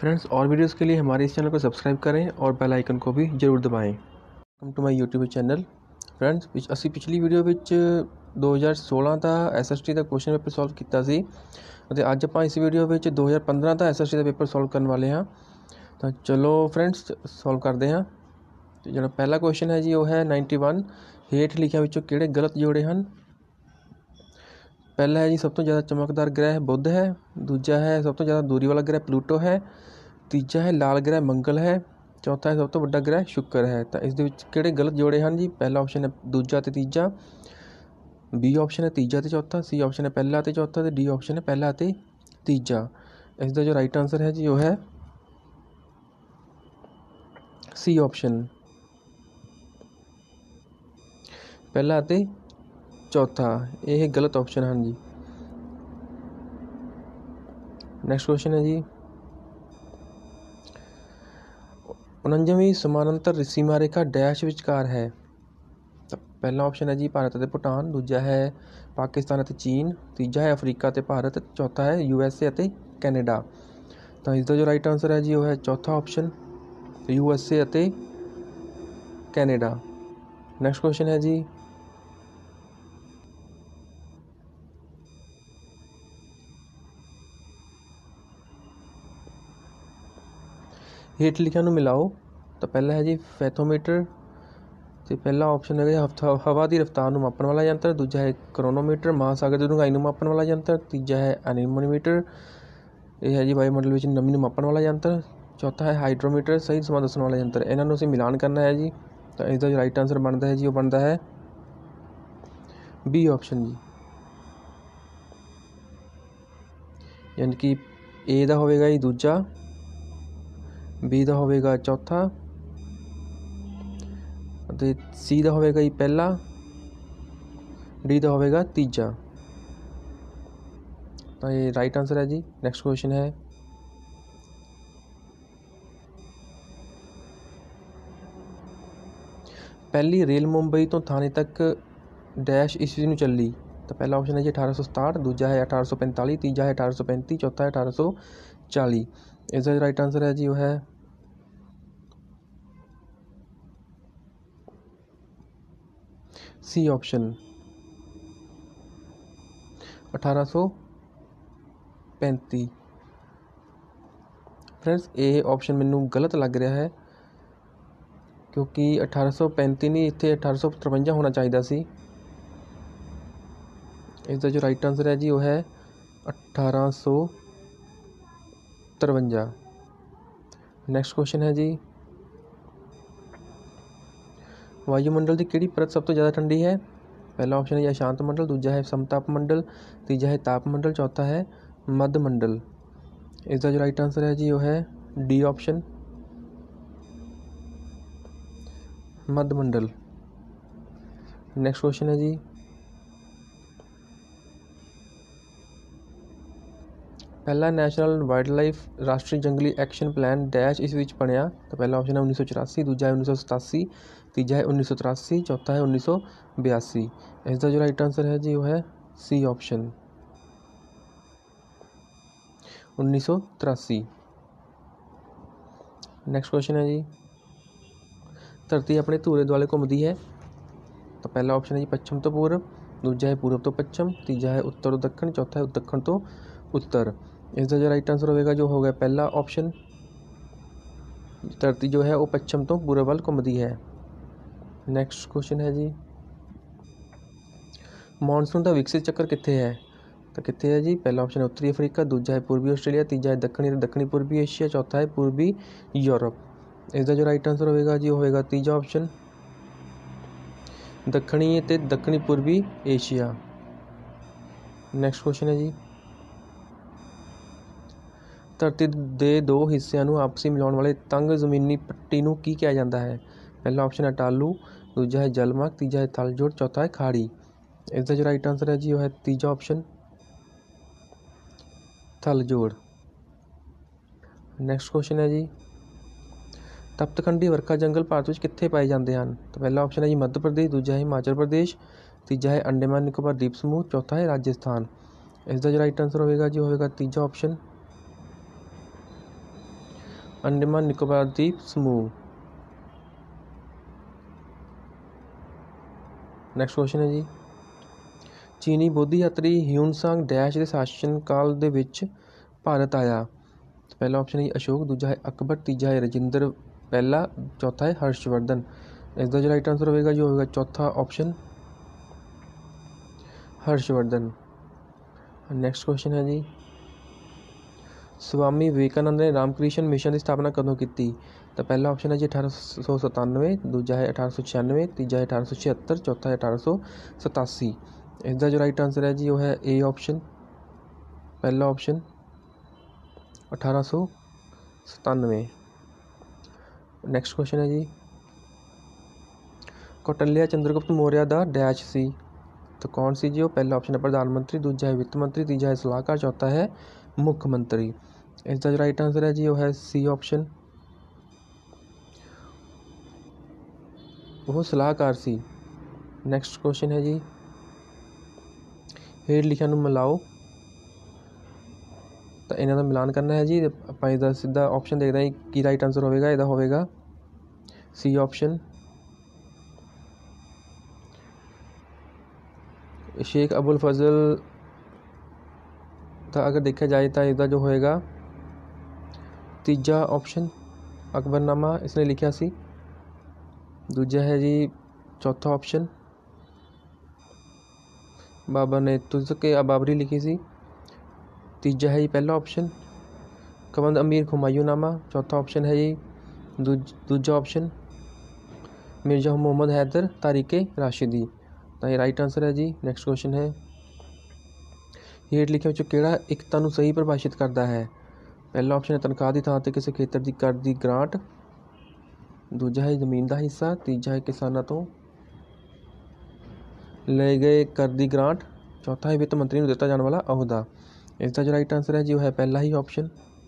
Friends, और videos के लिए हमारे इस चैनल को सब्सक्राइब करें और बेल आइकन को भी जरूर दबाएं। Welcome to my YouTube channel. Friends, ਅਸੀਂ ਪਿਛਲੀ ਵੀਡੀਓ ਵਿੱਚ 2016 ਦਾ SST ਦਾ ਕੁਐਸਚਨ ਪੇਪਰ ਸੋਲਵ ਕੀਤਾ ਸੀ ਅਤੇ ਅੱਜ ਆਪਾਂ ਇਸ ਵੀਡੀਓ ਵਿੱਚ 2015 ਦਾ SST ਦਾ ਪੇਪਰ ਸੋਲਵ ਕਰਨ ਵਾਲੇ ਹਾਂ। ਤਾਂ ਚਲੋ ਫਰੈਂड्स ਸੋਲਵ ਕਰਦੇ ਹਾਂ। ਤੇ ਜਿਹੜਾ ਪਹਿਲਾ ਕੁਐਸਚਨ ਹੈ ਜੀ ਉਹ ਹੈ 91 ਹੇਠ ਲਿਖਿਆਂ ਵਿੱਚੋਂ ਕਿਹੜੇ ਗਲਤ ਜੋੜੇ ਹਨ। पहला है जी सब तो ज़्यादा चमकदार ग्रह बुध है, दूजा है सब तो ज़्यादा दूरी वाला ग्रह प्लूटो है, तीजा है लाल ग्रह मंगल है, चौथा है सब तो बड़ा ग्रह शुक्र है। तो इस किहड़े गलत जोड़े हैं जी। पहला ऑप्शन है दूजा ते तीजा, बी ऑप्शन है तीजा ते चौथा, सी ऑप्शन है पहला ते चौथा, ते डी ऑप्शन है पहला ते तीजा। इसका जो राइट आंसर है जी वो है सी ऑप्शन, पहला ते चौथा। यह गलत ऑप्शन हैं जी। नैक्सट क्वेश्चन है जी 49वीं समानांतर सीमा रेखा डैश विचकार है। तो पहला ऑप्शन है जी भारत और भूटान, दूजा है पाकिस्तान और चीन, तीजा है अफ्रीका और भारत, चौथा है USA और कैनेडा। तो इसका जो राइट आंसर है जी वो है चौथा ऑप्शन USA और कैनेडा। नैक्सट क्वेश्चन है जी 'हेठ लिखिਆਂ ਨੂੰ मिलाओ। तो पहला है जी फैथोमीटर, तो पहला ऑप्शन है हवा की रफ्तार ਨੂੰ मापन वाला यंत्र, दूजा है क्रोनोमीटर महासागर की डूंघाई ਨੂੰ मापन वाला यंत्र, तीजा है एनीमोमीटर, यह है जी वायुमंडल में नमी ਨੂੰ मापन वाला यंत्र, चौथा है हाइड्रोमीटर सही समा दसण वाला यंत्र। इन्होंने असीं मिलान करना है जी। तो इसका जो राइट आंसर बनता है जी वो बनता है बी ऑप्शन जी, यानी कि ए का होगा जी दूजा, बी का होगा चौथा, सी का होगा जी पहला, डी का होगा तीजा। तो ये राइट आंसर है जी। नेक्स्ट क्वेश्चन है पहली रेल मुंबई तो थाने तक डैश ईस्वी में चली। तो पहला ऑप्शन है जी 1867, दूजा है 1845, तीजा है 1835, चौथा है 1840। इसका राइट आंसर है जी वो है सी ऑप्शन 1835। फ्रेंड्स ये ऑप्शन मैनू गलत लग रहा है क्योंकि 1835 नहीं इत्थे 1853 होना चाहिए सी। इसका जो राइट आंसर है जी वो है 1853। नैक्सट क्वेश्चन है जी वायुमंडल की किहड़ी परत सब तो ज़्यादा ठंडी है। पहला ऑप्शन है अशांत मंडल, दूजा है समताप मंडल, तीजा है तापमंडल, चौथा है मध्य मंडल। इसका जो राइट आंसर है जी वो है डी ऑप्शन मध्य मंडल। नेक्स्ट क्वेश्चन है जी पहला नैशनल वाइल्ड लाइफ राष्ट्रीय जंगली एक्शन प्लान डैश इस विच बनिया। तो पहला ऑप्शन है 1984, दूजा है 1987, तीजा है 1983, चौथा है 1982। इसका जो राइट आंसर है जी वो है सी ऑप्शन 1983। नेक्स्ट क्वेश्चन है जी धरती अपने धूरे दुआले घूमती है। तो पहला ऑप्शन है जी पश्चिम तो पूर्व, दूजा है पूर्व तो पश्चिम, तीजा है उत्तर तो दक्षिण, चौथा है दक्षिण तो उत्तर। इसका जो राइट आंसर होगा जो होगा पहला ऑप्शन, धरती जो है वो पश्चिम तो पूर्व वाल घूमती है। नैक्सट क्वेश्चन है जी मॉनसून का विकसित चक्कर कित्थे है। तो कित्थे है जी। पहला ऑप्शन है उत्तरी अफ्रीका, दूजा है पूर्वी आस्ट्रेलिया, तीजा है दक्षिणी पूर्वी एशिया, चौथा है पूर्वी यूरोप। इसका जो राइट आंसर होगा जी होगा तीजा ऑप्शन दक्षिणी ते दक्षिणी पूर्वी एशिया। नैक्सट क्वेश्चन है जी धरती के दो हिस्सों को आपसी मिलाने वाले तंग जमीनी पट्टी को की कहा जाता है। पहला ऑप्शन है टालू, दूजा है जलमार्ग, तीजा है थलजोड़, चौथा है खाड़ी। इसका जो राइट आंसर है जी वो है तीजा ऑप्शन थलजोड़। नैक्सट क्वेश्चन है जी तप्तखंडी वर्खा जंगल भारत में कित्थे पाए जाते हैं। तो पहला ऑप्शन है जी मध्य प्रदेश, दूजा है हिमाचल प्रदेश, तीजा है अंडमान निकोबार द्वीप समूह, चौथा है राजस्थान। इसका जो राइट आंसर होगा जी होगा तीजा ऑप्शन अंडमान निकोबार द्वीप समूह। नैक्सट क्वेश्चन है जी, चीनी बौद्ध यात्री ह्यूनसांग डैश के शासन काल दे विच भारत आया। पहला ऑप्शन है अशोक, दूजा है अकबर, तीजा है राजेंद्र पहला, चौथा है हर्षवर्धन। इसका जो राइट आंसर होगा जो होगा चौथा ऑप्शन हर्षवर्धन। नेक्स्ट क्वेश्चन है जी, स्वामी विवेकानंद ने रामकृष्ण मिशन की स्थापना कदों की? तो पहला ऑप्शन है जी 1897, दूजा है 1896, तीजा है 1876, चौथा है 1887। इसका जो राइट आंसर है जी वो है ए ऑप्शन, पहला ऑप्शन 1897। नेक्स्ट क्वेश्चन है जी, कौटिल्य चंद्रगुप्त मौर्य दा डैश सी। तो कौन सी जी? वो पहला ऑप्शन है प्रधानमंत्री, दूजा है वित्त मंत्री, तीजा है सलाहकार, चौथा है मुख्यमंत्री। इसका जो राइट आंसर है जी वो है सी ऑप्शन, वो सलाहकार सी। नेक्स्ट क्वेश्चन है जी, हेठ लिखिया नूं मिलाओ। तो इन्हां दा मिलान करना है जी। आपां इसदा सीधा ऑप्शन देखते हैं कि राइट आंसर होगा, इसदा होगा सी ऑप्शन, शेख अबुल फजल का अगर देखा जाए तो इसका जो होएगा तीजा ऑप्शन अकबरनामा इसने लिखा सी। दूजा है जी चौथा ऑप्शन बाबर ने तुझ के बाबरी लिखी सी। तीजा है जी पहला ऑप्शन कबंद अमीर हुमायूंनामा। चौथा ऑप्शन है जी दूजा ऑप्शन मिर्जा मोहम्मद हैदर तारीके राशिदी। तो ये राइट आंसर है जी। नेक्स्ट क्वेश्चन है, हेठ लिखे विचों किहड़ा एकता नूं सही परिभाषित करता है? पहला ऑप्शन है तनख्वाह की थां ते किसी खेतर की कर दी ग्रांट, दूजा है जमीन का हिस्सा, तीजा है किसानों तो ले गए कर दी ग्रांट, चौथा है वित्त मंत्री को दिता जाने वाला अहुदा। इसका जो राइट आंसर है जी वो है पहला ही ऑप्शन,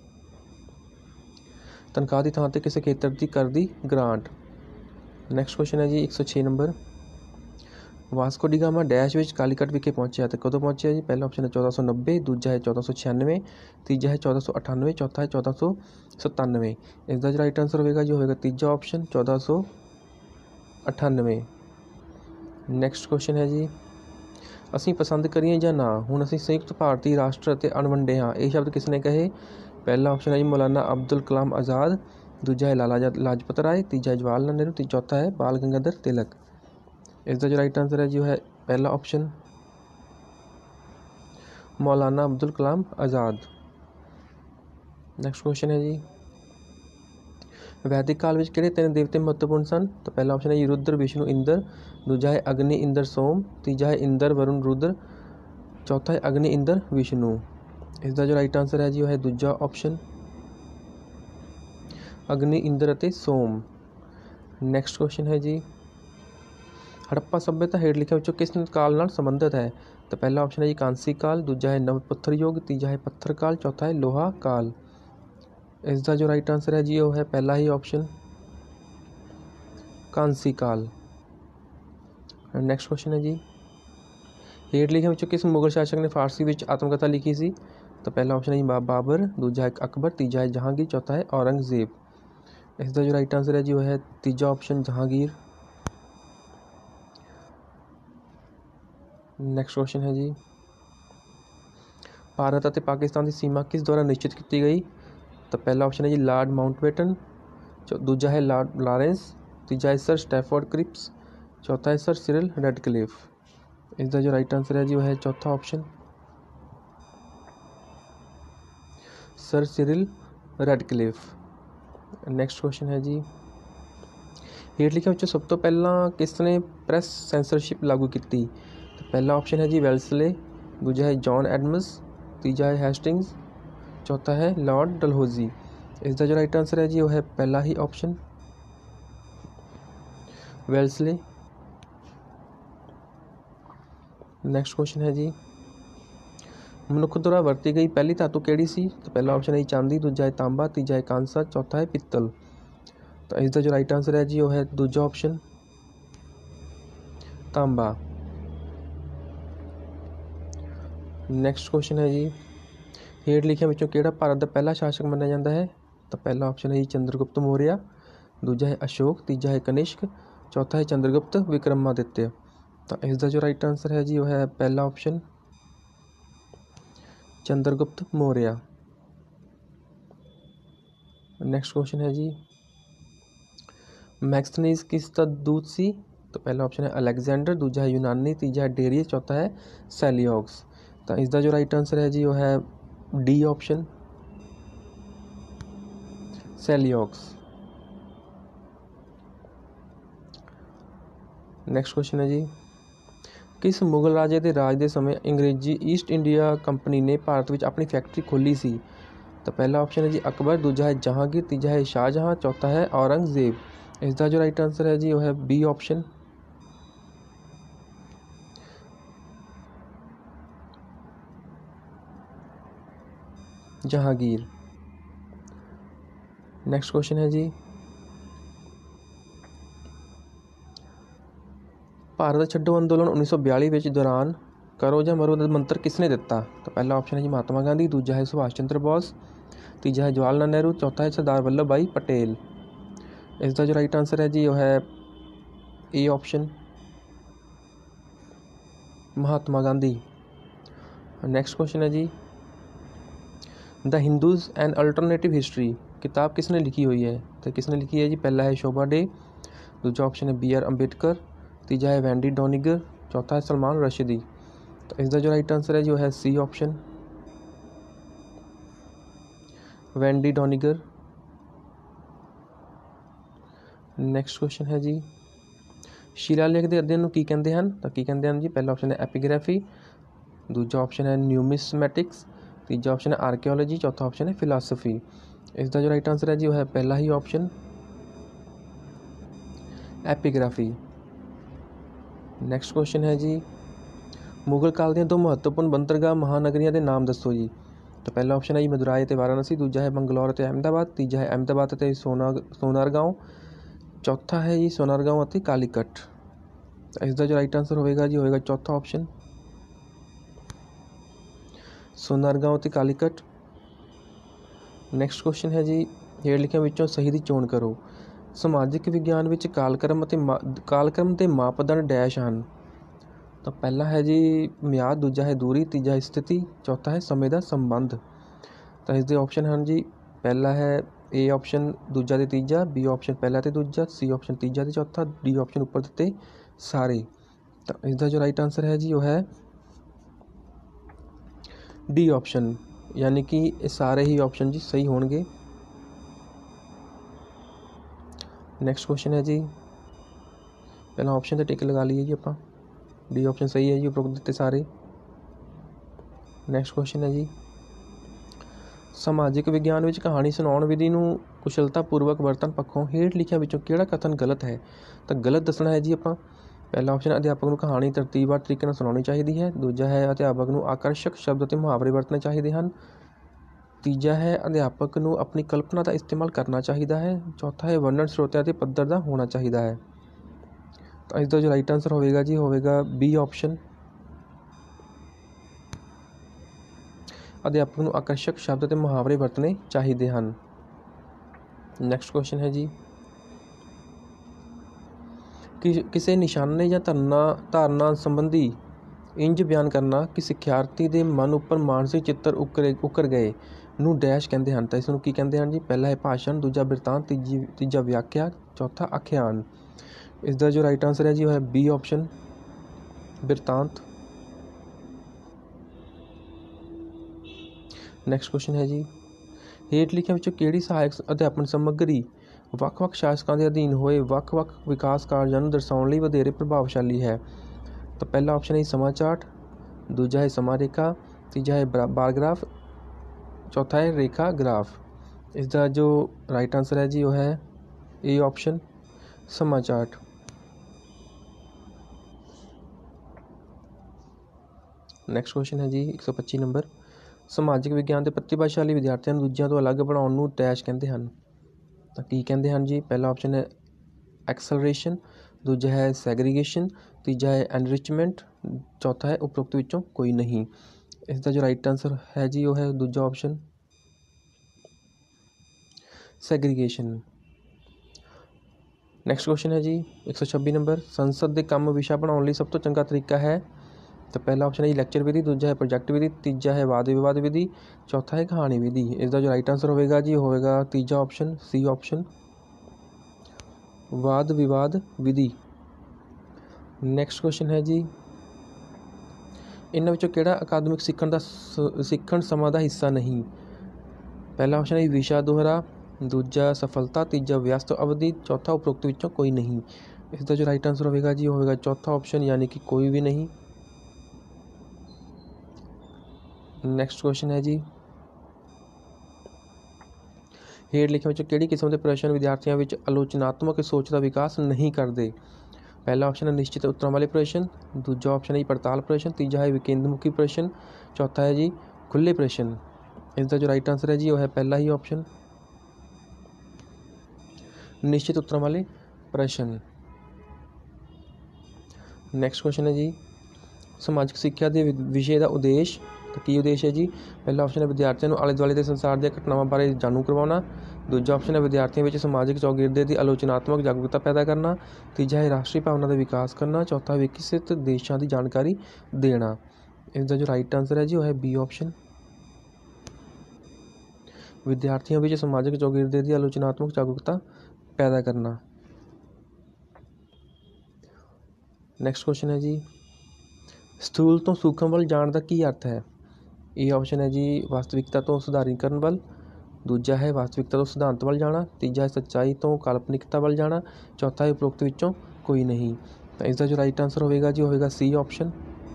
तनख्वाह की थां ते किसी खेतर की कर दी ग्रांट। नैक्सट क्वेश्चन है जी 106 number, Vasco da Gama dash विच कालीकट विखे पहुंचा तो कदों पहुंचा जी? पहला ऑप्शन है 1490, दूजा है 1496, तीजा है 1498, चौथा है 1497। इसका जो राइट आंसर होगा जो होगा तीजा ऑप्शन 1498। नैक्सट क्वेश्चन है जी, असीं पसंद करिए या ना हुण असीं संयुक्त भारती राष्ट्र ते अणवंडे हाँ, ये शब्द किसने कहे? पहला ऑप्शन है जी मौलाना अब्दुल कलाम आज़ाद, दूजा है लाला लाजपत राय, तीजा है जवाहर लाल नेहरू, चौथा है बाल गंगाधर तिलक। इसका जो राइट आंसर है जो है पहला option Maulana Abdul Kalam Azad. Next question है जी, वैदिक काल में किहड़े तीन देवते महत्वपूर्ण सन? तो पहला ऑप्शन है जी रुद्र विष्णु इंद्र, दूजा है अग्नि इंद्र सोम, तीजा है इंद्र वरुण रुद्र, चौथा है अग्नि इंद्र विष्णु। इसका जो राइट आंसर है जी वो है दूजा ऑप्शन अग्नि इंद्र अते सोम। नैक्सट क्वेश्चन है जी, हड़प्पा सभ्यता हेठ लिखे विचों किस काल नाल संबंधित है? तो पहला ऑप्शन है जी कांसी काल, दूजा है नव पत्थर युग, तीजा है पत्थर काल, चौथा है लोहा काल। इसका जो राइट आंसर है जी वो है पहला ही ऑप्शन कांसी काल। नेक्स्ट क्वेश्चन है जी, हेठ लिखे विचों किस मुगल शासक ने फारसी विच आत्मकथा लिखी सी? तो पहला ऑप्शन है जी बाबर, दूजा है अकबर, तीजा है जहांगीर, चौथा है औरंगजेब। इसका जो राइट आंसर है जी वो है तीजा ऑप्शन जहांगीर। नैक्सट क्वेश्चन है जी, भारत और पाकिस्तान की सीमा किस द्वारा निश्चित की गई? तो पहला ऑप्शन है जी लॉर्ड माउंटबेटन, दूजा है लॉर्ड लॉरेंस, तीजा है सर स्टैफोर्ड क्रिप्स, चौथा है सर सिरिल रेडक्लिफ। इसका जो राइट आंसर है जी वो है चौथा option sir Cyril Radcliffe. Next question है जी, हेठ लिखे विचों सब तो पहला किसने प्रैस सेंसरशिप लागू की? तो पहला ऑप्शन है जी वेल्सले, दूजा है जॉन एडम्स, तीजा है हेस्टिंग्स, चौथा है लॉर्ड डलहौजी। इसका जो राइट आंसर है जी वो है पहला ही ऑप्शन वेल्सले। नैक्सट क्वेश्चन है जी, मनुख द्वारा वरती गई पहली धातु केड़ी सी? तो पहला ऑप्शन है चांदी, दूजा है तांबा, तीजा है कांसा, चौथा है पित्तल। तो इसका जो राइट आंसर है जी वो है दूजा ऑप्शन तांबा। नैक्सट क्वेश्चन है जी, हेठ लिखिया विचों किहड़ा भारत का पहला शासक मन्निया जाता है? तो पहला ऑप्शन है जी चंद्रगुप्त मौर्य, दूजा है अशोक, तीजा है कनिष्क, चौथा है चंद्रगुप्त विक्रमादित्य। तो इसका जो राइट आंसर है जी वो है पहला option Chandragupta Maurya. Next question है जी मैक्सनीज किसका दूत सी? तो पहला ऑप्शन है अलेक्जेंडर, दूजा है यूनानी, तीजा है डेरियस, चौथा है सेलियोक्स। तो इसका जो राइट आंसर है जी वो है D option Seleucus. Next question है जी किस मुगल राजे के राज के समय अंग्रेजी ईस्ट इंडिया कंपनी ने भारत में अपनी फैक्ट्री खोली सी? तो पहला ऑप्शन है जी अकबर, दूजा है जहांगीर, तीजा है शाहजहां, चौथा है औरंगजेब। इसका जो राइट आंसर है जी वो है B option Jahangir. Next question है जी भारत छड्डो अंदोलन 1942 ਵਿੱਚ दौरान करो ਜਾਂ मरो ਦਾ मंत्र किसने दिता? तो पहला ऑप्शन है जी महात्मा गांधी, दूजा है सुभाष चंद्र बोस, तीजा है जवाहरलाल नेहरू, चौथा है सरदार वल्लभ भाई पटेल। इसका जो राइट आंसर है जी वो है A option Mahatma Gandhi. Next question है जी the Hindus and alternative history किताब किसने लिखी हुई है? तो किसने लिखी है जी पहला है शोभा डे, दूजा ऑप्शन है बी आर अम्बेडकर, तीजा है वैंडी डोनिगर, चौथा है सलमान रशिदी। तो इसका जो राइट आंसर है जो है C option Wendy Doniger. Next question है जी शिलालेख के अध्ययन की कहते हैं? तो की कहते हैं जी पहला ऑप्शन है एपीग्राफी, दूजा ऑप्शन है न्यूमिस्मैटिक्स, तीजा ऑप्शन है आर्कियोलॉजी, चौथा ऑप्शन है फिलासफी। इसका जो राइट आंसर है जी वो है पहला ही ऑप्शन एपीग्राफी। नेक्स्ट क्वेश्चन है जी मुगल काल ਦੀਆਂ 2 महत्वपूर्ण बंदरगाह महानगरियां के नाम दसो जी। तो पहला ऑप्शन है जी मदुराई ते वाराणसी, दूजा है बंगलौर ते अहमदाबाद, तीजा है अहमदाबाद ते सोनारगांव, चौथा है जी सोनारगांव ਅਤੇ कालीकट। तो इसका जो राइट आंसर होएगा जी होएगा चौथा ऑप्शन सोनारगांव ਅਤੇ कालीकट। नेक्स्ट क्वेश्चन है जी ਹੇਠ ਲਿਖਿਆਂ ਵਿੱਚੋਂ ਸਹੀ ਦੀ ਚੋਣ ਕਰੋ। ਸਮਾਜਿਕ ਵਿਗਿਆਨ ਵਿੱਚ ਕਾਲਕ੍ਰਮ ਤੇ ਮਾਪਦੰਡ ਡੈਸ਼ ਹਨ। तो पहला है जी म्याद, दूजा है दूरी, तीजा है स्थिति, चौथा है समय का संबंध। तो इसके ऑप्शन हैं जी पहला है ए ऑप्शन दूजा ते तीजा, बी ऑप्शन पहला ते दूजा, सी ऑप्शन तीजा ते चौथा, डी ऑप्शन उपर दिते सारे। तो इसका जो राइट आंसर है जी वो है डी ऑप्शन, यानी कि सारे ही ऑप्शन जी सही होंगे। नेक्स्ट क्वेश्चन है जी पहला ऑप्शन से टिक लगा लीए जी आप, डी ऑप्शन सही है जी उपरोक्त दिते सारे। नैक्सट क्वेश्चन है जी समाजिक विज्ञान में कहानी सुनाउण विधि नूं कुशलतापूर्वक वरतन पक्षों हेठ लिखियां विचों किहड़ा कथन गलत है? तो गलत दसना है जी आपां। पहला ऑप्शन अध्यापक नूं कहानी तरतीबवार तरीके नाल सुनाउणी चाहिदी है, दूजा है अध्यापक नूं आकर्षक शब्द ते मुहावरे वरतने चाहिए हैं, तीजा है अध्यापक नूं अपनी कल्पना का इस्तेमाल करना चाहिए है, चौथा है वर्णन स्रोतां ते पद्धर का होना चाहिए है। तो इसका जो राइट आंसर होएगा जी होएगा बी ऑप्शन अध्यापक नूं आकर्षक शब्द ते मुहावरे वरतने चाहिए हैं। नैक्सट क्वेश्चन है जी किसी निशाने या धारणा संबंधी इंज बयान करना कि सिक्ख्यार्थी के मन उपर मानसिक चित्र उकर गए नूं डैश कहते हैं। तो इसनूं की कहते हैं जी पहला है भाषण, दूजा बिरतांत, तीजा व्याख्या, चौथा आख्यान। इसका जो राइट आंसर है जी वो है बी ऑप्शन बिरतांत। नैक्सट क्वेश्चन है जी हेठ लिखियां विचों किहड़ी सहायक अध्यापन समग्री ਵੱਖ-ਵੱਖ शासकों के अधीन होए ਵੱਖ-ਵੱਖ विकास कार्यां नूं दर्शाउण लई वधेरे प्रभावशाली है? तो पहला ऑप्शन है समा चार्ट, दूजा है समा रेखा, तीजा है बार ग्राफ, चौथा है रेखा ग्राफ। इसका जो राइट आंसर है जी वो है ए ऑप्शन समा चार्ट। नैक्सट क्वेश्चन है जी 125 नंबर समाजिक विज्ञान के प्रतिभाशाली विद्यार्थियों दूजिਆਂ ਤੋਂ अलग ਬਣਾਉਣ ਨੂੰ डैश कहते हैं। तो की कहते हैं जी पहला ऑप्शन है एक्सलरेशन, दूजा है सैग्रीगेशन, तीजा है एनरिचमेंट, चौथा है उपरोक्त विचों कोई नहीं। इसका जो राइट आंसर है जी वो है दूजा ऑप्शन सैग्रीगेशन। नैक्सट क्वेश्चन है जी 126 नंबर, संसद के काम विशा बनाने लिए सब तो चंगा तरीका है। तो पहला ऑप्शन है जी लैक्चर विधि, दूजा है प्रोजैक्ट विधि, तीजा है वाद विवाद विधि, चौथा है कहानी विधि। इसका जो राइट आंसर होगा जी होगा तीजा ऑप्शन, सी ऑप्शन, वाद विवाद विधि। नैक्सट क्वेश्चन है जी, इन्हां विचों किहड़ा अकादमिक सीखण समा का हिस्सा नहीं। पहला ऑप्शन है विशा दोहरा, दूजा सफलता, तीजा व्यस्त अवधि, चौथा उपरोक्त विचों कोई नहीं। इसका जो राइट आंसर होगा जी होगा चौथा ऑप्शन, यानी कि कोई भी नहीं। नैक्सट क्वेश्चन है जी, हेठ लिखे विचों किहड़ी किस्म के प्रश्न विद्यार्थियों में आलोचनात्मक सोच का विकास नहीं करते। पहला ऑप्शन है निश्चित उत्तरों वाले प्रश्न, दूजा ऑप्शन है जी पड़ताल प्रश्न, तीजा है विकेंद्रमुखी प्रश्न, चौथा है जी खुले प्रश्न। इसका जो राइट आंसर है जी वो है पहला ही ऑप्शन, निश्चित उत्तरों वाले प्रश्न। नैक्सट क्वेश्चन है जी, समाजिक सिक्ख्या के विषय का उद्देश्य, तो की उद्देश्य है जी। पहला ऑप्शन है विद्यार्थियों को आले दुआले के संसार दी घटनावां बारे जाणू करवाना, दूजा ऑप्शन है विद्यार्थियों में समाजिक चौगिरदे की आलोचनात्मक जागरूकता पैदा करना, तीजा है राष्ट्रीय भावना का विकास करना, चौथा विकसित देशों की जानकारी देना। इसका जो राइट आंसर है जी वो है बी ऑप्शन, विद्यार्थियों में समाजिक चौगिरदे की आलोचनात्मक जागरूकता पैदा करना। नैक्सट क्वेश्चन है जी, स्थूल तो सूखम वाल जाण का की अर्थ है। ए ऑप्शन है जी वास्तविकता तो सुधारीकरण वाल, दूजा है वास्तविकता तो सिद्धांत वाल जाना, तीजा है सच्चाई तो काल्पनिकता वाल जाना, चौथा है उपरोक्त विचों कोई नहीं। तो इसका जो राइट आंसर होगा जी होगा सी ऑप्शन,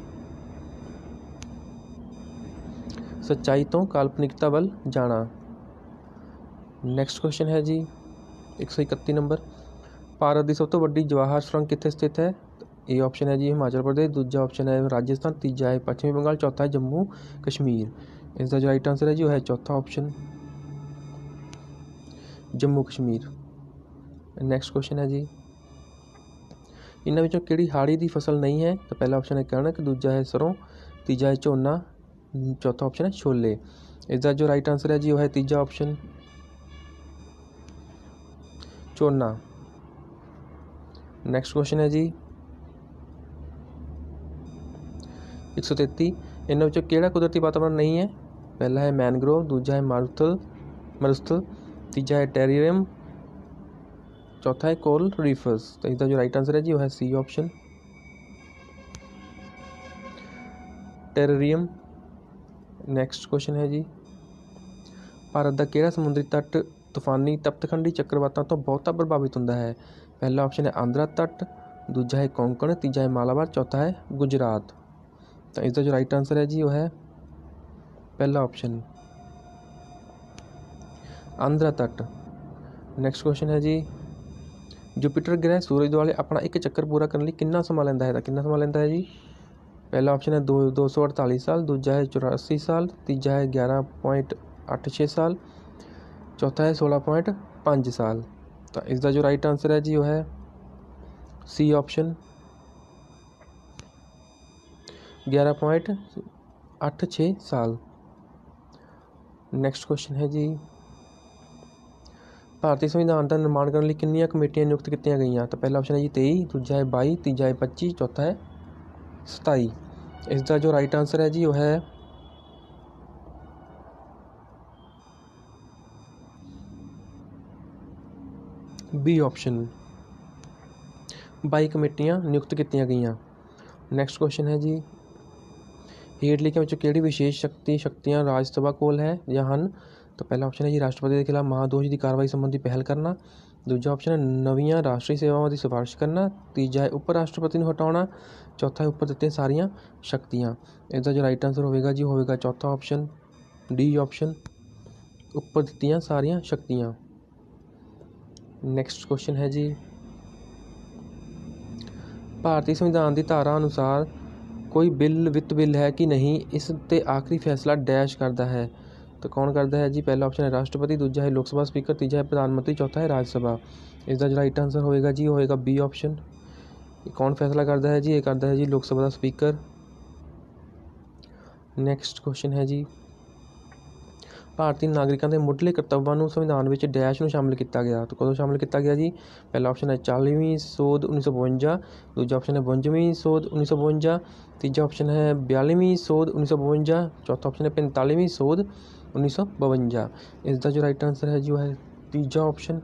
सच्चाई तो काल्पनिकता वाल जाना। नैक्सट क्वेश्चन है जी 131 नंबर, भारत की सब तो वड्डी जवाहर सुरंग कित्थे स्थित है। ए ऑप्शन है जी हिमाचल प्रदेश, दूजा ऑप्शन है राजस्थान, तीजा है पश्चिमी बंगाल, चौथा है जम्मू कश्मीर। इसका जो राइट आंसर है जी वो है चौथा option, Jammu Kashmir. Next question है जी, इन्हां विचों किहड़ी हाड़ी की फसल नहीं है। तो पहला ऑप्शन है कणक, दूजा है सरों, तीजा है झोना, चौथा ऑप्शन है छोले। इसका जो राइट आंसर है जी वो है तीजा ऑप्शन, झोना। नैक्सट क्वेश्चन है जी 133, इन्हां विचों किहड़ा कुदरती वातावरण नहीं है। पहला है मैनग्रोव, दूजा है मरुस्थल, तीजा है टेरियम, चौथा है कोरल रीफर्स। तो इसका जो राइट आंसर है जी वो है सी ऑप्शन, टेरियम। नैक्सट क्वेश्चन है जी, भारत का किहड़ा समुद्री तट तूफानी तप्तखंडी चक्रवातों तो बहुता प्रभावित होता है। पहला ऑप्शन है आंध्रा तट, दूजा है कोंकण, तीजा है मालाबार, चौथा है गुजरात। तो इसका जो राइट आंसर है जी वो है पहला ऑप्शन, आंध्रा तट। नैक्सट क्वेश्चन है जी, जुपिटर ग्रह सूरज दुआले अपना एक चक्कर पूरा करने लिए कितना समा लैंदा है। कितना समा लैंदा है जी। पहला ऑप्शन है 248 साल, दूजा है 84 साल, तीजा है 11.86 साल, चौथा है 16.5 साल। तो इसका जो राइट आंसर है जी वो है सी ऑप्शन, 11.86 साल। नैक्सट क्वेश्चन है जी, भारतीय संविधान का निर्माण करने लिए कितनी कमेटियां नियुक्त की गई। तो पहला ऑप्शन है जी 23, दूजा है 22, तीजा है 25, चौथा है 27। इसका जो राइट आंसर है जी वो है बी ऑप्शन, 22 कमेटियां नियुक्त की गई। नैक्सट क्वेश्चन है जी, हेठ लिखियां विचों किहड़ी विशेष शक्तियां राज सभा कोल है या हन। तो पहला ऑप्शन है जी राष्ट्रपति के खिलाफ महादोष की कार्रवाई संबंधी पहल करना, दूजा ऑप्शन है नवीं राष्ट्रीय सेवाओं की सिफारिश करना, तीजा है उप राष्ट्रपति को हटाना, चौथा है उपर दित्तियां सारियां शक्तियां। इसका जो राइट आंसर होगा जी होगा चौथा ऑप्शन, डी ऑप्शन, उपर दित्तियां सारियां शक्तियां। नैक्सट क्वेश्चन है जी, भारतीय संविधान की धारा अनुसार कोई बिल वित्त बिल है कि नहीं, इस ते आखिरी फैसला डैश करता है। तो कौन करता है जी। पहला ऑप्शन है राष्ट्रपति, दूजा है लोकसभा स्पीकर, तीजा है प्रधानमंत्री, चौथा है राज्यसभा। इसका जो राइट आंसर होएगा जी होएगा बी ऑप्शन, कौन फैसला करता है जी, ये करता है जी लोकसभा का स्पीकर। नेक्स्ट क्वेश्चन है जी, ਭਾਰਤੀ ਨਾਗਰਿਕਾਂ ਦੇ ਮੁੱਢਲੇ ਕਰਤੱਵਾਂ ਨੂੰ ਸੰਵਿਧਾਨ ਵਿੱਚ ਡੈਸ਼ ਨੂੰ ਸ਼ਾਮਿਲ ਕੀਤਾ ਗਿਆ। ਤਾਂ ਕਦੋਂ ਸ਼ਾਮਿਲ ਕੀਤਾ ਗਿਆ ਜੀ? ਪਹਿਲਾ ਆਪਸ਼ਨ ਹੈ 40ਵੀਂ ਸੋਧ 1952, ਦੂਜਾ ਆਪਸ਼ਨ ਹੈ 52ਵੀਂ ਸੋਧ 1952, ਤੀਜਾ ਆਪਸ਼ਨ ਹੈ 42ਵੀਂ ਸੋਧ 1952, ਚੌਥਾ ਆਪਸ਼ਨ ਹੈ 45ਵੀਂ ਸੋਧ 1952। ਇਸ ਦਾ ਜੋ ਰਾਈਟ ਆਂਸਰ ਹੈ ਜੀ ਉਹ ਹੈ ਤੀਜਾ ਆਪਸ਼ਨ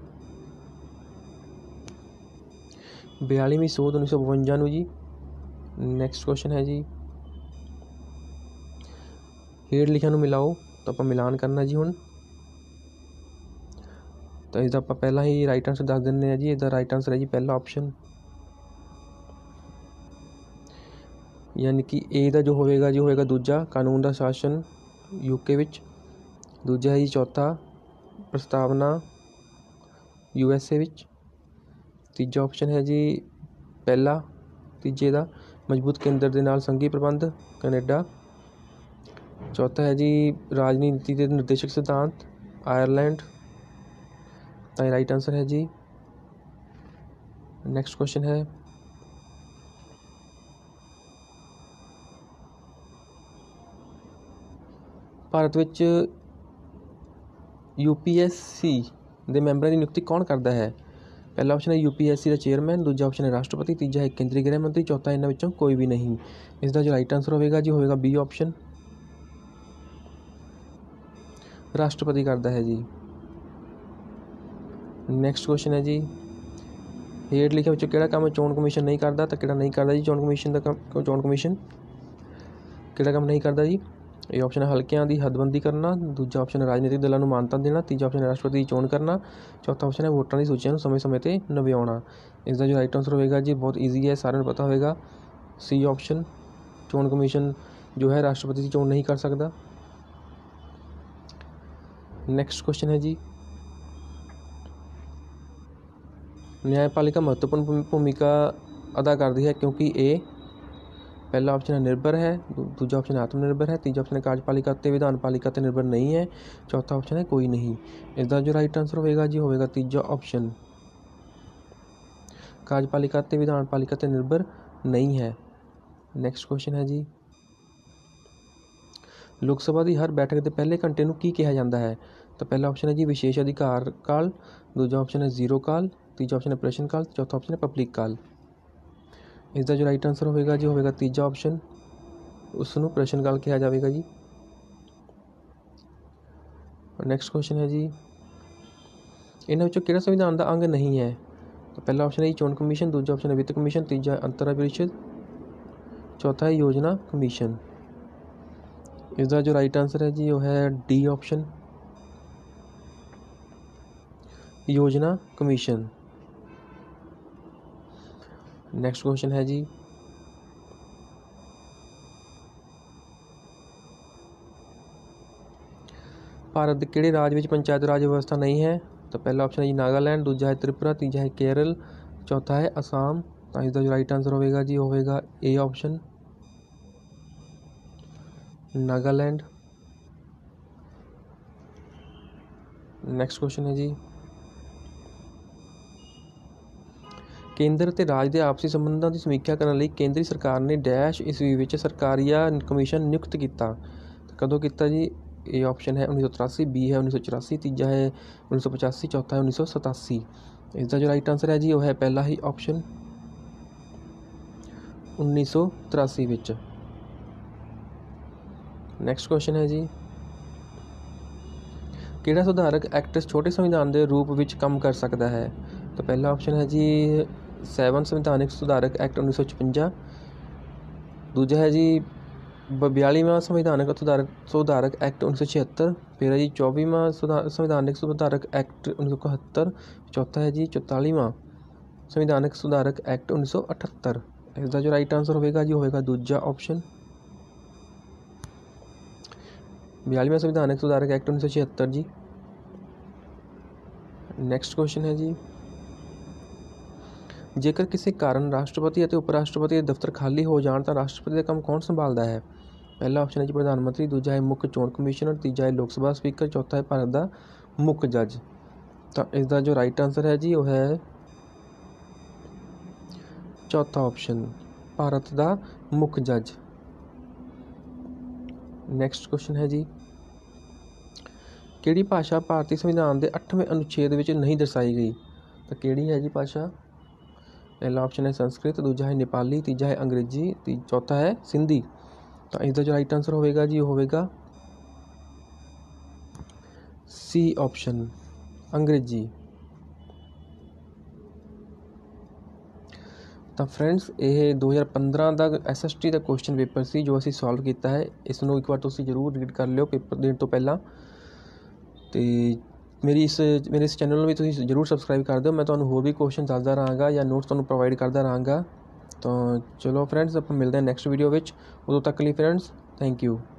42ਵੀਂ ਸੋਧ 1952 ਨੂੰ ਜੀ। ਨੈਕਸਟ ਕੁਐਸਚਨ ਹੈ ਜੀ, ਹੇਠ ਲਿਖਿਆਂ ਨੂੰ ਮਿਲਾਓ। ਤਾਂ ਆਪਾਂ ਮਿਲਾਨ ਕਰਨਾ ਜੀ ਹੁਣ। ਤਾਂ ਇਸਦਾ ਆਪਾਂ ਪਹਿਲਾਂ ਹੀ ਰਾਈਟ ਆਂਸਰ ਦੱਸ ਦਿੰਦੇ ਹਾਂ ਜੀ। ਇਹਦਾ ਰਾਈਟ ਆਂਸਰ ਹੈ ਜੀ ਪਹਿਲਾ ਆਪਸ਼ਨ, ਯਾਨੀ ਕਿ ਏ ਦਾ ਜੋ ਹੋਵੇਗਾ ਜੀ ਹੋਵੇਗਾ ਦੂਜਾ, ਕਾਨੂੰਨ ਦਾ ਸ਼ਾਸਨ UK ਵਿੱਚ। ਦੂਜਾ ਹੈ ਜੀ ਚੌਥਾ, ਪ੍ਰਸਤਾਵਨਾ USA ਵਿੱਚ। ਤੀਜਾ ਆਪਸ਼ਨ ਹੈ ਜੀ ਪਹਿਲਾ, ਤੀਜੇ ਦਾ ਮਜ਼ਬੂਤ ਕੇਂਦਰ ਦੇ ਨਾਲ ਸੰਘੀ ਪ੍ਰਬੰਧ ਕੈਨੇਡਾ। ਚੌਥਾ ਹੈ ਜੀ ਰਾਜਨੀਤੀ ਦੇ ਨਿਰਦੇਸ਼ਕ ਸਿਧਾਂਤ ਆਇਰਲੈਂਡ। ਤਾਂ ਇਹ ਰਾਈਟ ਆਂਸਰ ਹੈ ਜੀ। ਨੈਕਸਟ ਕੁਐਸਚਨ ਹੈ, ਭਾਰਤ ਵਿੱਚ UPSC ਦੇ ਮੈਂਬਰਾਂ ਦੀ ਨਿਯੁਕਤੀ ਕੌਣ ਕਰਦਾ ਹੈ? ਪਹਿਲਾ ਆਪਸ਼ਨ ਹੈ UPSC ਦਾ ਚੇਅਰਮੈਨ, ਦੂਜਾ ਆਪਸ਼ਨ ਹੈ ਰਾਸ਼ਟਰਪਤੀ, ਤੀਜਾ ਹੈ ਕੇਂਦਰੀ ਗ੍ਰਹਿ ਮੰਤਰੀ, ਚੌਥਾ ਇਹਨਾਂ ਵਿੱਚੋਂ ਕੋਈ ਵੀ ਨਹੀਂ। ਇਸ ਦਾ ਜੋ ਰਾਈਟ ਆਂਸਰ ਹੋਵੇਗਾ ਜੀ ਹੋਵੇਗਾ B ਆਪਸ਼ਨ, ਰਾਸ਼ਟਰਪਤੀ ਕਰਦਾ ਹੈ ਜੀ। ਨੈਕਸਟ ਕੁਐਸਚਨ ਹੈ ਜੀ, ਹੇਠ ਲਿਖਿਆਂ ਵਿੱਚੋਂ ਕਿਹੜਾ ਕੰਮ ਚੋਣ ਕਮਿਸ਼ਨ ਨਹੀਂ ਕਰਦਾ? ਤਾਂ ਕਿਹੜਾ ਨਹੀਂ ਕਰਦਾ ਜੀ ਚੋਣ ਕਮਿਸ਼ਨ ਦਾ ਕੰਮ? ਚੋਣ ਕਮਿਸ਼ਨ ਕਿਹੜਾ ਕੰਮ ਨਹੀਂ ਕਰਦਾ ਜੀ? ਇਹ ਆਪਸ਼ਨ ਹੈ ਹਲਕਿਆਂ ਦੀ ਹੱਦਬੰਦੀ ਕਰਨਾ, ਦੂਜਾ ਆਪਸ਼ਨ ਹੈ ਰਾਜਨੀਤਿਕ ਦਲਾਂ ਨੂੰ ਮਾਨਤਾ ਦੇਣਾ, ਤੀਜਾ ਆਪਸ਼ਨ ਹੈ ਰਾਸ਼ਟਰਪਤੀ ਦੀ ਚੋਣ ਕਰਨਾ, ਚੌਥਾ ਆਪਸ਼ਨ ਹੈ ਵੋਟਰਾਂ ਦੀ ਸੂਚੀਆਂ ਨੂੰ ਸਮੇਂ-ਸਮੇਂ 'ਤੇ ਨਵਿਆਉਣਾ। ਇਸ ਦਾ ਜੋ ਰਾਈਟ ਆਂਸਰ ਹੋਵੇਗਾ ਜੀ ਬਹੁਤ ਈਜ਼ੀ ਹੈ, ਸਾਰਿਆਂ ਨੂੰ ਪਤਾ ਹੋਵੇਗਾ, C ਆਪਸ਼ਨ। ਚੋਣ ਕਮਿਸ਼ਨ ਜੋ ਹੈ ਰਾਸ਼ਟਰਪਤੀ ਦੀ ਚੋਣ ਨਹੀਂ ਕਰ ਸਕਦਾ। ਨੈਕਸਟ ਕੁਐਸਚਨ ਹੈ ਜੀ, ਨਿਆਂਪਾਲਿਕਾ ਮਹੱਤਵਪੂਰਨ ਭੂਮਿਕਾ ਅਦਾ ਕਰਦੀ ਹੈ ਕਿਉਂਕਿ ਇਹ ਪਹਿਲਾ ਆਪਸ਼ਨ ਹੈ ਨਿਰਭਰ ਹੈ, ਦੂਜਾ ਆਪਸ਼ਨ ਹੈ ਆਤਮ ਨਿਰਭਰ ਹੈ, ਤੀਜਾ ਆਪਸ਼ਨ ਹੈ ਕਾਰਜਪਾਲਿਕਾ ਅਤੇ ਵਿਧਾਨਪਾਲਿਕਾ 'ਤੇ ਨਿਰਭਰ ਨਹੀਂ ਹੈ, ਚੌਥਾ ਆਪਸ਼ਨ ਹੈ ਕੋਈ ਨਹੀਂ। ਇਸ ਦਾ ਜੋ ਰਾਈਟ ਆਂਸਰ ਹੋਵੇਗਾ ਜੀ ਹੋਵੇਗਾ ਤੀਜਾ ਆਪਸ਼ਨ, ਕਾਰਜਪਾਲਿਕਾ ਅਤੇ ਵਿਧਾਨਪਾਲਿਕਾ 'ਤੇ ਨਿਰਭਰ ਨਹੀਂ ਹੈ। ਨੈਕਸਟ ਕੁਐਸਚਨ ਹੈ ਜੀ, ਲੋਕ ਸਭਾ ਦੀ ਹਰ ਬੈਠਕ ਦੇ ਪਹਿਲੇ ਘੰਟੇ ਨੂੰ ਕੀ ਕਿਹਾ ਜਾਂਦਾ ਹੈ? ਤਾਂ ਪਹਿਲਾ ਆਪਸ਼ਨ ਹੈ ਜੀ ਵਿਸ਼ੇਸ਼ ਅਧਿਕਾਰ ਕਾਲ, ਦੂਜਾ ਆਪਸ਼ਨ ਹੈ ਜ਼ੀਰੋ ਕਾਲ, ਤੀਜਾ ਆਪਸ਼ਨ ਹੈ ਪ੍ਰਸ਼ਨ ਕਾਲ, ਚੌਥਾ ਆਪਸ਼ਨ ਹੈ ਪਬਲਿਕ ਕਾਲ। ਇਸ ਦਾ ਜੋ ਰਾਈਟ ਆਂਸਰ ਹੋਵੇਗਾ ਜੀ ਹੋਵੇਗਾ ਤੀਜਾ ਆਪਸ਼ਨ, ਉਸ ਨੂੰ ਪ੍ਰਸ਼ਨ ਕਾਲ ਕਿਹਾ ਜਾਵੇਗਾ ਜੀ। ਨੈਕਸਟ ਕੁਐਸਚਨ ਹੈ ਜੀ, ਇਹਨਾਂ ਵਿੱਚੋਂ ਕਿਹੜਾ ਸੰਵਿਧਾਨ ਦਾ ਅੰਗ ਨਹੀਂ ਹੈ? ਤਾਂ ਪਹਿਲਾ ਆਪਸ਼ਨ ਹੈ ਜੀ ਚੋਣ ਕਮਿਸ਼ਨ, ਦੂਜਾ ਆਪਸ਼ਨ ਹੈ ਵਿੱਤ ਕਮਿਸ਼ਨ, ਤੀਜਾ ਅੰਤਰਰਾਜ ਪਰਿਸ਼ਦ, ਚੌਥਾ ਹੈ ਯੋਜਨਾ ਕਮਿਸ਼ਨ। ਇਸ ਦਾ ਜੋ ਰਾਈਟ ਆਂਸਰ ਹੈ ਜੀ ਉਹ ਹੈ D ਆਪਸ਼ਨ, ਯੋਜਨਾ ਕਮਿਸ਼ਨ। ਨੈਕਸਟ ਕੁਐਸਚਨ ਹੈ ਜੀ, ਭਾਰਤ ਦੇ ਕਿਹੜੇ ਰਾਜ ਵਿੱਚ ਪੰਚਾਇਤ ਰਾਜ ਵਿਵਸਥਾ ਨਹੀਂ ਹੈ? ਤਾਂ ਪਹਿਲਾ ਆਪਸ਼ਨ ਹੈ ਜੀ ਨਾਗਾਲੈਂਡ, ਦੂਜਾ ਹੈ ਤ੍ਰਿਪੁਰਾ, ਤੀਜਾ ਹੈ ਕੇਰਲ, ਚੌਥਾ ਹੈ ਅਸਾਮ। ਤਾਂ ਇਸ ਦਾ ਜੋ ਰਾਈਟ ਆਂਸਰ ਹੋਵੇਗਾ ਜੀ ਹੋਵੇਗਾ A option, Nagaland. Next question ਹੈ ਜੀ, ਕੇਂਦਰ ਅਤੇ ਰਾਜ ਦੇ ਆਪਸੀ ਸੰਬੰਧਾਂ ਦੀ ਸਮੀਖਿਆ ਕਰਨ ਲਈ ਕੇਂਦਰੀ ਸਰਕਾਰ ਨੇ ਡੈਸ਼ ਈਸਵੀ ਵਿੱਚ ਸਰਕਾਰੀਆ ਕਮਿਸ਼ਨ ਨਿਯੁਕਤ ਕੀਤਾ? ਕਦੋਂ ਕੀਤਾ ਜੀ? ਇਹ ਆਪਸ਼ਨ ਹੈ 1983, B ਹੈ 1984, ਤੀਜਾ ਹੈ 1985, ਚੌਥਾ ਹੈ 1987। ਇਸ ਦਾ ਜੋ ਰਾਈਟ ਆਂਸਰ ਹੈ ਜੀ ਉਹ ਹੈ ਪਹਿਲਾ ਹੀ ਆਪਸ਼ਨ 1983 ਵਿੱਚ। ਨੈਕਸਟ ਕੁਐਸਚਨ ਹੈ ਜੀ, ਕਿਹੜਾ ਸੁਧਾਰਕ ਐਕਟ ਛੋਟੇ ਸੰਵਿਧਾਨ ਦੇ ਰੂਪ ਵਿੱਚ ਕੰਮ ਕਰ ਸਕਦਾ ਹੈ? ਤਾਂ ਪਹਿਲਾ ਆਪਸ਼ਨ ਹੈ ਜੀ 7 ਸੰਵਿਧਾਨਿਕ ਸੁਧਾਰਕ ਐਕਟ 1956, ਦੂਜਾ ਹੈ ਜੀ 42ਵਾਂ ਸੰਵਿਧਾਨਕ ਸੁਧਾਰਕ ਐਕਟ 1976, ਫਿਰ ਹੈ ਜੀ 24ਵਾਂ ਸੰਵਿਧਾਨਕ ਸੁਧਾਰਕ ਐਕਟ 1971, ਚੌਥਾ ਹੈ ਜੀ 44ਵਾਂ ਸੰਵਿਧਾਨਕ ਸੁਧਾਰਕ ਐਕਟ 1978। ਇਸ ਦਾ ਜੋ ਰਾਈਟ ਆਂਸਰ ਹੋਵੇਗਾ ਜੀ ਹੋਵੇਗਾ ਦੂਜਾ ਆਪਸ਼ਨ, 42ਵਾਂ ਸੰਵਿਧਾਨਕ ਸੁਧਾਰਕ ਐਕਟ 1976 ਜੀ। ਨੈਕਸਟ ਕੁਐਸਚਨ ਹੈ ਜੀ, ਜੇਕਰ ਕਿਸੇ ਕਾਰਨ ਰਾਸ਼ਟਰਪਤੀ ਅਤੇ ਉਪ ਰਾਸ਼ਟਰਪਤੀ ਦੇ ਦਫ਼ਤਰ ਖਾਲੀ ਹੋ ਜਾਣ ਤਾਂ ਰਾਸ਼ਟਰਪਤੀ ਦਾ ਕੰਮ ਕੌਣ ਸੰਭਾਲਦਾ ਹੈ? ਪਹਿਲਾ ਆਪਸ਼ਨ ਹੈ ਜੀ ਪ੍ਰਧਾਨ ਮੰਤਰੀ, ਦੂਜਾ ਹੈ ਮੁੱਖ ਚੋਣ ਕਮਿਸ਼ਨਰ, ਤੀਜਾ ਹੈ ਲੋਕ ਸਭਾ ਸਪੀਕਰ, ਚੌਥਾ ਹੈ ਭਾਰਤ ਦਾ ਮੁੱਖ ਜੱਜ। ਤਾਂ ਇਸ ਦਾ ਜੋ ਰਾਈਟ ਆਂਸਰ ਹੈ ਜੀ ਉਹ ਹੈ ਚੌਥਾ ਆਪਸ਼ਨ, ਭਾਰਤ ਦਾ ਮੁੱਖ ਜੱਜ। ਨੈਕਸਟ ਕੁਐਸਚਨ ਹੈ ਜੀ, ਕਿਹੜੀ ਭਾਸ਼ਾ ਭਾਰਤੀ ਸੰਵਿਧਾਨ ਦੇ 8ਵੇਂ ਅਨੁਛੇਦ ਵਿੱਚ ਨਹੀਂ ਦਰਸਾਈ ਗਈ? ਤਾਂ ਕਿਹੜੀ ਹੈ ਜੀ ਭਾਸ਼ਾ? ਪਹਿਲਾ ਆਪਸ਼ਨ ਹੈ ਸੰਸਕ੍ਰਿਤ, ਦੂਜਾ ਹੈ ਨੇਪਾਲੀ, ਤੀਜਾ ਹੈ ਅੰਗਰੇਜ਼ੀ, ਚੌਥਾ ਹੈ ਸਿੰਧੀ। ਤਾਂ ਇਸ ਦਾ ਜੋ ਰਾਈਟ ਆਨਸਰ ਹੋਵੇਗਾ ਜੀ ਉਹ ਹੋਵੇਗਾ ਸੀ ਆਪਸ਼ਨ ਅੰਗਰੇਜ਼ੀ। ਤਾਂ ਫਰੈਂਡਸ ਇਹ 2015 ਦਾ SST ਦਾ ਕੁਐਸਚਨ ਪੇਪਰ ਸੀ ਜੋ ਅਸੀਂ ਸੋਲਵ ਕੀਤਾ ਹੈ। ਇਸ ਨੂੰ ਇੱਕ ਵਾਰ ਤੁਸੀਂ ਜ਼ਰੂਰ ਰੀਡ ਕਰ ਲਿਓ ਪੇਪਰ ਦੇਣ ਤੋਂ ਪਹਿਲਾਂ। ਅਤੇ ਮੇਰੇ ਇਸ ਚੈਨਲ ਨੂੰ ਵੀ ਤੁਸੀਂ ਜ਼ਰੂਰ ਸਬਸਕ੍ਰਾਈਬ ਕਰ ਦਿਓ। ਮੈਂ ਤੁਹਾਨੂੰ ਹੋਰ ਵੀ ਕੁਐਸਚਨ ਦੱਸਦਾ ਰਹਾਂਗਾ ਜਾਂ ਨੋਟਸ ਤੁਹਾਨੂੰ ਪ੍ਰੋਵਾਈਡ ਕਰਦਾ ਰਹਾਂਗਾ। ਤਾਂ ਚਲੋ ਫਰੈਂਡਸ ਆਪਾਂ ਮਿਲਦੇ ਹਾਂ ਨੈਕਸਟ ਵੀਡੀਓ ਵਿੱਚ। ਉਦੋਂ ਤੱਕ ਲਈ ਫਰੈਂਡਸ ਥੈਂਕ ਯੂ।